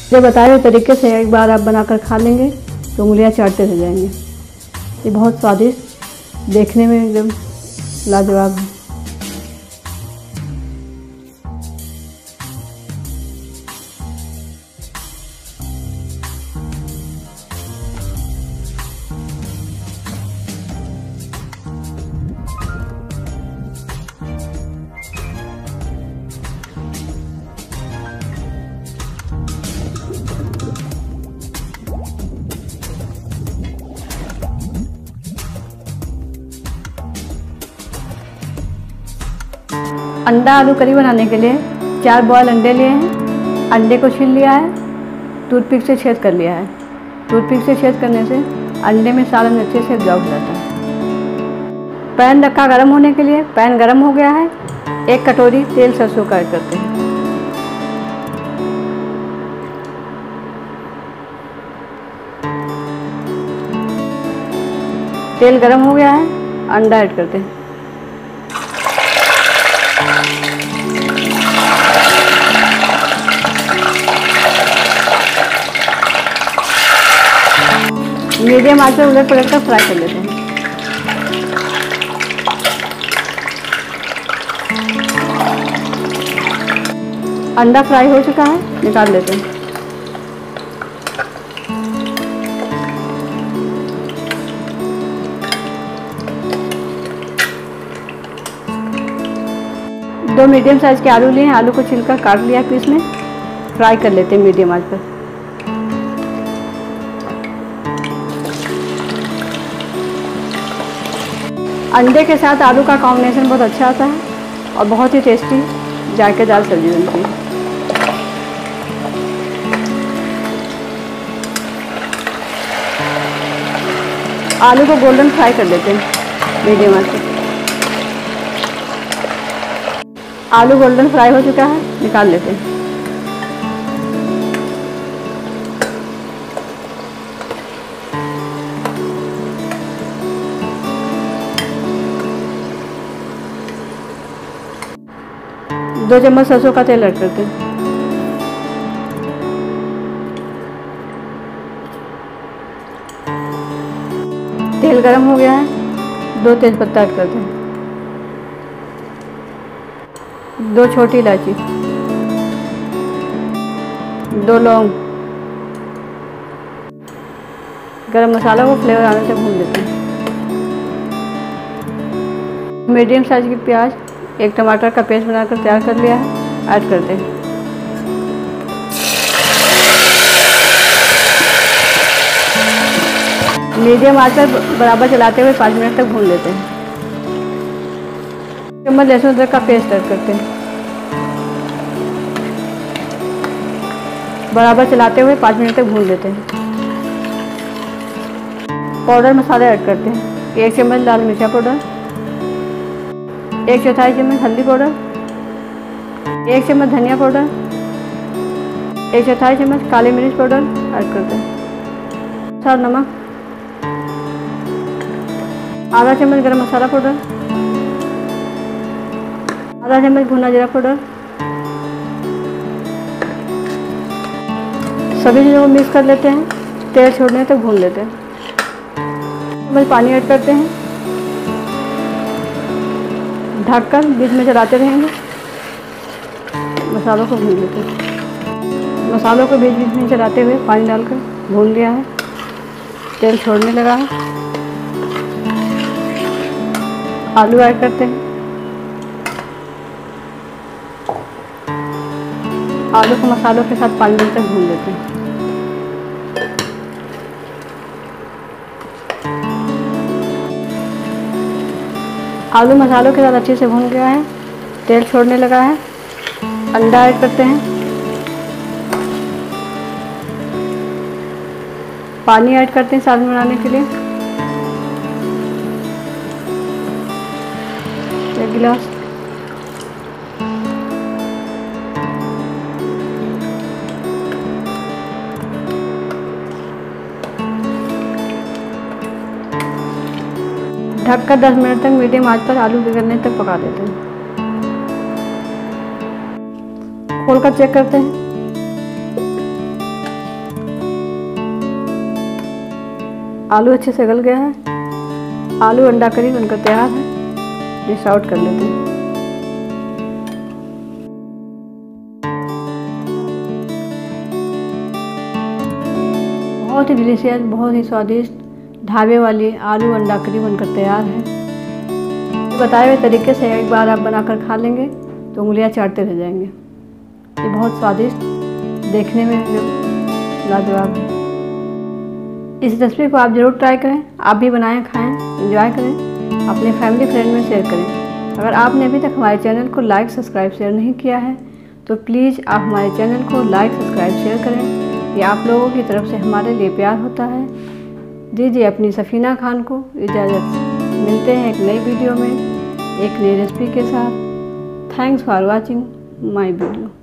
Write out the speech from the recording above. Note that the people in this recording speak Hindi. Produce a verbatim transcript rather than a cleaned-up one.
जो बताए हुए तरीके से एक बार आप बनाकर खा लेंगे तो उंगलियां चाटते रह जाएंगे। ये बहुत स्वादिष्ट, देखने में एकदम लाजवाब है। अंडा आलू करी बनाने के लिए चार बॉयल अंडे लिए हैं। अंडे को छील लिया है, टूथपिक से छेद कर लिया है। टूथपिक से छेद करने से अंडे में सालन अच्छे से एब्जॉर्ब हो जाता है। पैन रखा गर्म होने के लिए। पैन गर्म हो गया है। एक कटोरी तेल सरसों का ऐड करते हैं। तेल गर्म हो गया है, अंडा ऐड करते हैं। मीडियम आंच पर उलट पलट कर फ्राई कर लेते हैं। अंडा फ्राई हो चुका है, निकाल लेते हैं। दो मीडियम साइज के आलू लिए हैं। आलू को छिलकर काट लिया पीस में। फ्राई कर लेते हैं मीडियम आंच पर। अंडे के साथ आलू का कॉम्बिनेशन बहुत अच्छा आता है और बहुत ही टेस्टी जायकेदार सब्जी बनती है। आलू को गोल्डन फ्राई कर लेते हैं मीडियम आंच पर। आलू गोल्डन फ्राई हो चुका है, निकाल लेते हैं। दो चम्मच सरसों का तेल ऐड करते हैं। तेल गरम हो गया है। दो तेजपत्ता ऐड करते हैं। दो छोटी इलायची, दो लौंग। गरम मसाला को फ्लेवर आने तक भून लेते हैं। मीडियम साइज की प्याज, एक टमाटर का पेस्ट बनाकर तैयार कर लिया है, ऐड करते हैं। मीडियम आंच पर बराबर चलाते हुए पाँच मिनट तक भून लेते हैं। चम्मच लहसुन अदरक का पेस्ट ऐड करते हैं। बराबर चलाते हुए पाँच मिनट तक भून लेते हैं। पाउडर मसाले ऐड करते हैं। एक चम्मच लाल मिर्चा पाउडर, एक चौथाई चम्मच हल्दी पाउडर, एक चम्मच धनिया पाउडर, एक चौथाई चम्मच काली मिर्च पाउडर ऐड करते हैं। थोड़ा नमक, आधा चम्मच गरम मसाला पाउडर, आधा चम्मच भुना जीरा पाउडर। सभी चीज़ों को मिक्स कर लेते हैं। तेल छोड़ने तक भून लेते हैं। चम्मच पानी ऐड करते हैं। ढककर बीच में चलाते रहेंगे। मसालों को भून लेते हैं। मसालों को बीच बीच में चलाते हुए पानी डालकर भून लिया है। तेल छोड़ने लगा है। आलू ऐड करते हैं। आलू को मसालों के साथ पाँच मिनट तक भून लेते हैं। आलू मसालों के साथ अच्छे से भून गया है। तेल छोड़ने लगा है। अंडा ऐड करते हैं। पानी ऐड करते हैं सालन बनाने के लिए, एक गिलास। ढककर दस मिनट तक मीडियम आंच पर आलू पिघलने तक पका देते हैं। खोलकर चेक करते हैं। आलू अच्छे से गल गया है। आलू अंडा करी बनकर तैयार है। डिश आउट कर लेते हैं। बहुत ही डिलीशियस, बहुत ही स्वादिष्ट ढाबे वाली आलू अंडा करी बनकर तैयार है। बताए हुए तरीके से एक बार आप बनाकर खा लेंगे तो उंगलियां चाटते रह जाएंगे। ये बहुत स्वादिष्ट, देखने में लाजवाब है। इस रेसिपी को आप ज़रूर ट्राई करें। आप भी बनाएं, खाएं, एंजॉय करें, अपने फैमिली फ्रेंड में शेयर करें। अगर आपने अभी तक हमारे चैनल को लाइक सब्सक्राइब शेयर नहीं किया है तो प्लीज़ आप हमारे चैनल को लाइक सब्सक्राइब शेयर करें। ये आप लोगों की तरफ से हमारे लिए प्यार होता है। दीजिए अपनी सफ़ीना खान को इजाज़त। मिलते हैं एक नई वीडियो में एक नई रेसिपी के साथ। Thanks for watching my video.